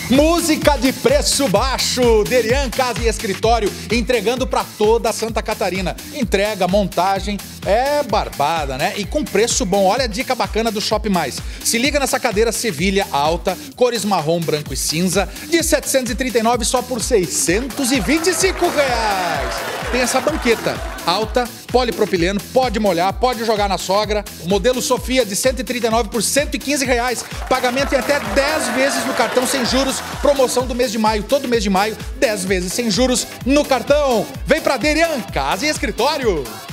Música de preço baixo, Derian Casa e Escritório, entregando para toda Santa Catarina. Entrega, montagem, é barbada, né? E com preço bom. Olha a dica bacana do Shop Mais. Se liga nessa cadeira Sevilha alta, cores marrom, branco e cinza, de 739 só por R$625. Tem essa banqueta alta, polipropileno, pode molhar, pode jogar na sogra. Modelo Sofia de 139 por R$115. Pagamento em até 10 vezes no cartão sem juros. Promoção do mês de maio, todo mês de maio, 10 vezes sem juros no cartão. Vem pra Derian Casa e Escritório.